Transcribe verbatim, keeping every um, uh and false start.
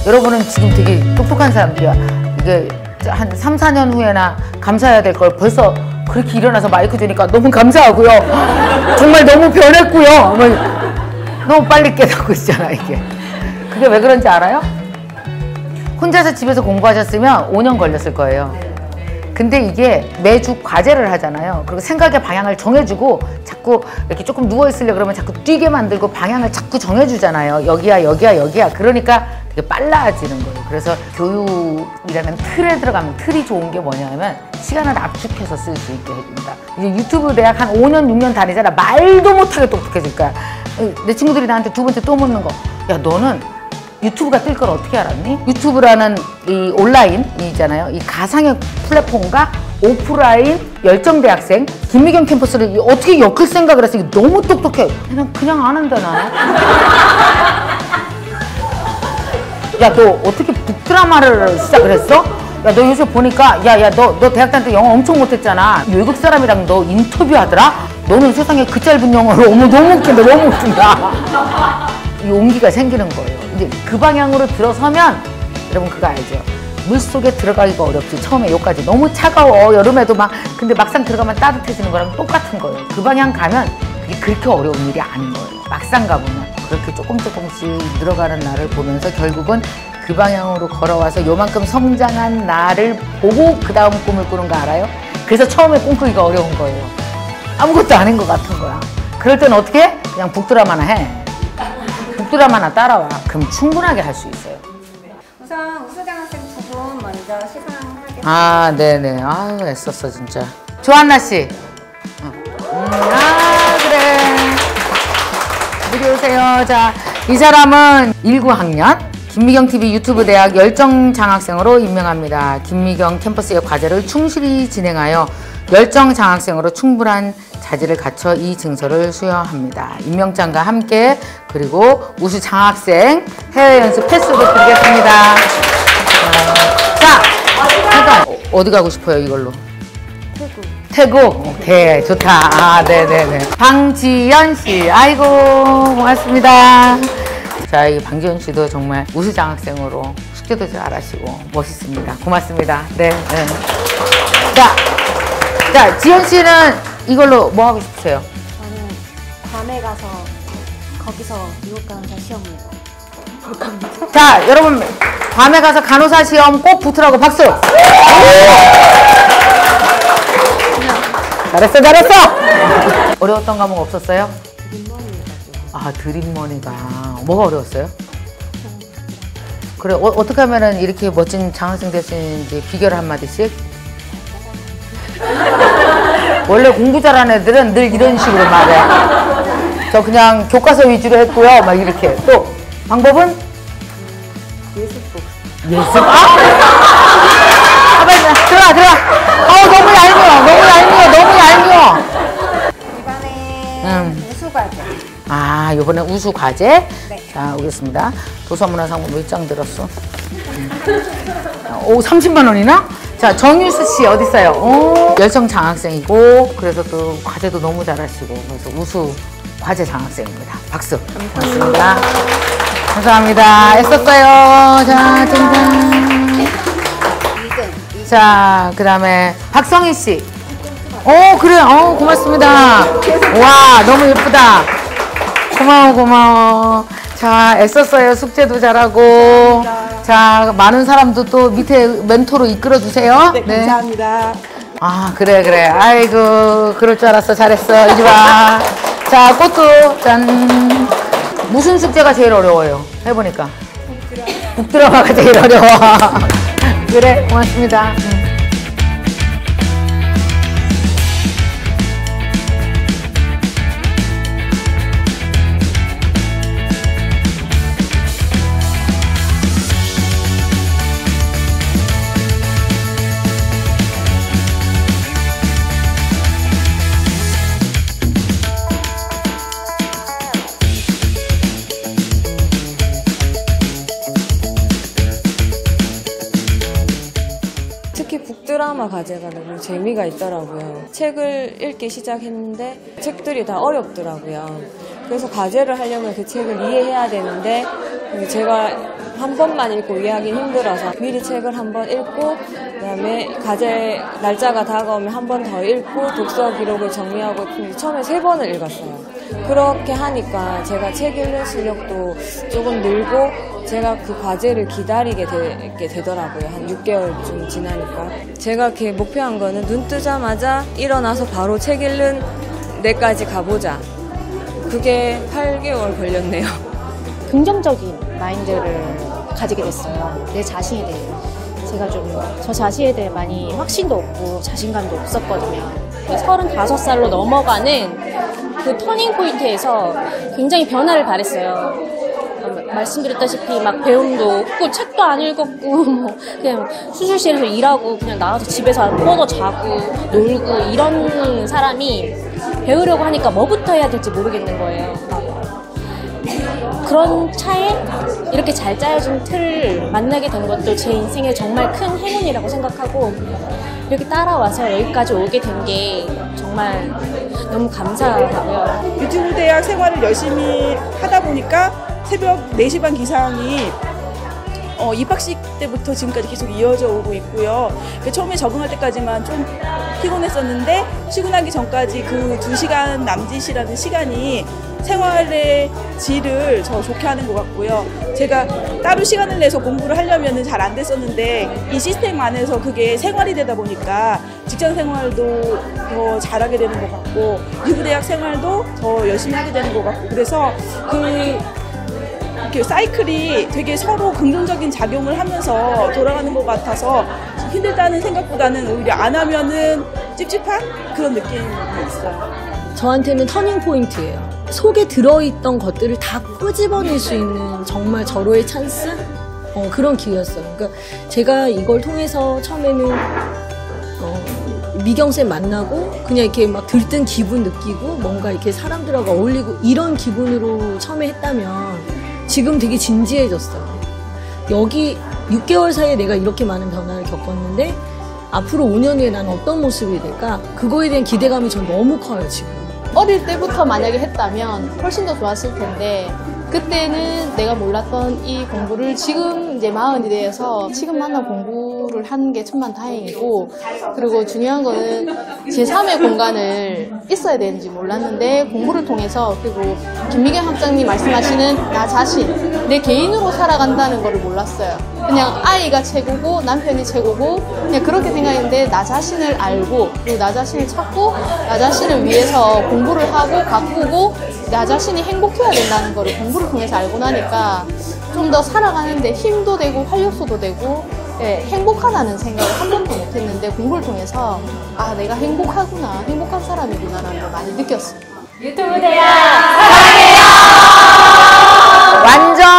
여러분은 지금 되게 똑똑한 사람들이야. 이게 한 삼, 사 년 후에나 감사해야 될 걸 벌써 그렇게 일어나서 마이크 주니까 너무 감사하고요. 정말 너무 변했고요. 너무 빨리 깨닫고 있잖아, 이게. 그게 왜 그런지 알아요? 혼자서 집에서 공부하셨으면 오 년 걸렸을 거예요. 근데 이게 매주 과제를 하잖아요. 그리고 생각의 방향을 정해주고 자꾸 이렇게 조금 누워있으려 그러면 자꾸 뛰게 만들고 방향을 자꾸 정해주잖아요. 여기야, 여기야, 여기야. 그러니까 되게 빨라지는 거예요. 그래서 교육이라는 틀에 들어가면 틀이 좋은 게 뭐냐면 시간을 압축해서 쓸 수 있게 해줍니다. 이제 유튜브 대학 한 오 년, 육 년 다니잖아. 말도 못하게 똑똑해질 거야. 내 친구들이 나한테 두 번째 또 묻는 거. 야, 너는 유튜브가 뜰 걸 어떻게 알았니? 유튜브라는 이 온라인이잖아요. 이 가상의 플랫폼과 오프라인 열정대학생 김미경 캠퍼스를 어떻게 엮을 생각을 했어? 이게 너무 똑똑해. 그냥 그냥 아는데 나는. 야, 너 어떻게 북드라마를 시작을 했어? 야, 너 요새 보니까 야, 야, 너, 너 대학 다닐 때 영어 엄청 못했잖아. 외국 사람이랑 너 인터뷰하더라? 너는 세상에 그 짧은 영어로 어머 너무 웃긴다, 너무 웃긴다. 이 용기가 생기는 거예요. 이제 그 방향으로 들어서면 여러분 그거 알죠? 물속에 들어가기가 어렵지. 처음에 여기까지 너무 차가워. 여름에도 막 근데 막상 들어가면 따뜻해지는 거랑 똑같은 거예요. 그 방향 가면 그게 그렇게 어려운 일이 아닌 거예요. 막상 가보면 그렇게 조금 조금씩 늘어가는 나를 보면서 결국은 그 방향으로 걸어와서 요만큼 성장한 나를 보고 그 다음 꿈을 꾸는 거 알아요? 그래서 처음에 꿈꾸기가 어려운 거예요. 아무것도 아닌 것 같은 거야. 그럴 때는 어떻게 해? 그냥 북드라마나 해. 북드라마나 따라와. 그럼 충분하게 할 수 있어요. 우선 우수장학생 두 분 먼저 시상하겠습니다. 아, 네네. 아유, 애썼어, 진짜. 조한나 씨. 음, 아, 그래. 이리 오세요. 자, 이 사람은 일구 학년. 김미경티비 유튜브 대학 열정장학생으로 임명합니다. 김미경 캠퍼스의 과제를 충실히 진행하여 열정장학생으로 충분한 자질을 갖춰 이 증서를 수여합니다. 임명장과 함께 그리고 우수 장학생 해외 연수 패스도 드리겠습니다. 어, 자, 잠깐 어디 가고 싶어요 이걸로? 태국. 태국. 오케이, 좋다. 아, 네네네. 방지연 씨, 아이고 고맙습니다. 자, 이 방지연 씨도 정말 우수 장학생으로 숙제도 잘하시고 멋있습니다. 고맙습니다. 네. 네. 자, 자, 지연 씨는 이걸로 뭐 하고 싶으세요? 저는 괌에 가서 거기서 미국 간호사 시험을 볼 겁니다. 자, 여러분 괌에 가서 간호사 시험 꼭 붙으라고 박수! 잘했어, 잘했어! 어려웠던 과목 없었어요? 아, 드림머니가 뭐가 어려웠어요? 그래, 어, 어떻게 하면은 이렇게 멋진 장학생 될 수 있는지 비결 한마디씩? 원래 공부 잘하는 애들은 늘 이런 식으로 말해. 저 그냥 교과서 위주로 했고요. 막 이렇게. 또 방법은? 예습복. 예습? 아! 아, 빨리 들어가, 들어가. 어, 너무 얄미워. 너무 얄미워. 너무 얄미워. 이번에 음. 우수과제. 아, 요번에 우수 과제. 네. 자, 오겠습니다. 도서문화상품 몇 장 들었어? 오, 삼십만 원이나? 자, 정유수 씨 어디 있어요? 오, 열정 장학생이고 그래서 또 과제도 너무 잘하시고 그래서 우수 과제 장학생입니다. 박수. 고맙습니다. 감사합니다. 애썼어요. 자, 짠짠. 자, 그 다음에 박성희 씨. 오, 그래. 어, 고맙습니다. 와, 너무 예쁘다. 고마워, 고마워. 자, 애썼어요. 숙제도 잘하고. 자, 많은 사람도 또 밑에 멘토로 이끌어 주세요. 네, 감사합니다. 아, 그래, 그래. 아이고, 그럴 줄 알았어. 잘했어. 이리 와. 자, 꽃도, 짠. 무슨 숙제가 제일 어려워요? 해보니까. 북드라마가 제일 어려워. 그래, 고맙습니다. 음. 특히 북드라마 과제가 너무 재미가 있더라고요. 책을 읽기 시작했는데 책들이 다 어렵더라고요. 그래서 과제를 하려면 그 책을 이해해야 되는데 제가 한 번만 읽고 이해하기는 힘들어서 미리 책을 한 번 읽고 그다음에 과제 날짜가 다가오면 한 번 더 읽고 독서 기록을 정리하고 처음에 세 번을 읽었어요. 그렇게 하니까 제가 책 읽는 실력도 조금 늘고 제가 그 과제를 기다리게 되, 되더라고요. 한 육 개월쯤 지나니까. 제가 이렇게 목표한 거는 눈 뜨자마자 일어나서 바로 책 읽는 데까지 가보자. 그게 팔 개월 걸렸네요. 긍정적인 마인드를 가지게 됐어요. 내 자신에 대해. 제가 좀 저 자신에 대해 많이 확신도 없고 자신감도 없었거든요. 서른다섯 살로 넘어가는 그 터닝 포인트에서 굉장히 변화를 바랬어요. 말씀드렸다시피 막 배움도 없고 책도 안 읽었고 뭐 그냥 수술실에서 일하고 그냥 나와서 집에서 뻗어 자고 놀고 이런 사람이 배우려고 하니까 뭐부터 해야 될지 모르겠는 거예요. 그런 차에 이렇게 잘 짜여진 틀을 만나게 된 것도 제 인생에 정말 큰 행운이라고 생각하고 이렇게 따라와서 여기까지 오게 된 게 정말 너무 감사하고요. 유튜브 대학 생활을 열심히 하다 보니까 새벽 네 시 반 기상이 어, 입학식 때부터 지금까지 계속 이어져 오고 있고요. 처음에 적응할 때까지만 좀 피곤했었는데 출근하기 전까지 그 두 시간 남짓이라는 시간이 생활의 질을 더 좋게 하는 것 같고요. 제가 따로 시간을 내서 공부를 하려면 잘 안 됐었는데 이 시스템 안에서 그게 생활이 되다 보니까 직장 생활도 더 잘하게 되는 것 같고 유부대학 생활도 더 열심히 하게 되는 것 같고 그래서 그 이렇게 사이클이 되게 서로 긍정적인 작용을 하면서 돌아가는 것 같아서 힘들다는 생각보다는 오히려 안 하면은 찝찝한 그런 느낌이 있어요. 저한테는 터닝 포인트예요. 속에 들어있던 것들을 다 끄집어낼 수 있는 정말 절호의 찬스? 어, 그런 기회였어요. 그러니까 제가 이걸 통해서 처음에는 어, 미경쌤 만나고 그냥 이렇게 막 들뜬 기분 느끼고 뭔가 이렇게 사람들하고 어울리고 이런 기분으로 처음에 했다면 지금 되게 진지해졌어요. 여기 육 개월 사이에 내가 이렇게 많은 변화를 겪었는데 앞으로 오 년 후에 나는 어떤 모습이 될까? 그거에 대한 기대감이 전 너무 커요, 지금. 어릴 때부터 만약에 했다면 훨씬 더 좋았을 텐데 그때는 내가 몰랐던 이 공부를 지금 이제 마흔이 돼서 지금 만난 공부를 하는 게 천만 다행이고 그리고 중요한 거는 제삼의 공간을 있어야 되는지 몰랐는데 공부를 통해서 그리고 김미경 학장님 말씀하시는 나 자신 내 개인으로 살아간다는 거를 몰랐어요. 그냥 아이가 최고고 남편이 최고고 그냥 그렇게 생각했는데 나 자신을 알고 그리고 나 자신을 찾고 나 자신을 위해서 공부를 하고 가꾸고 나 자신이 행복해야 된다는 거를 공부를 통해서 알고 나니까 좀 더 살아가는데 힘도 되고 활력소도 되고 예, 행복하다는 생각을 한 번도 못했는데 공부를 통해서 아 내가 행복하구나 행복한 사람이구나라는 걸 많이 느꼈어요. 유튜브 대학 사랑해요. 완전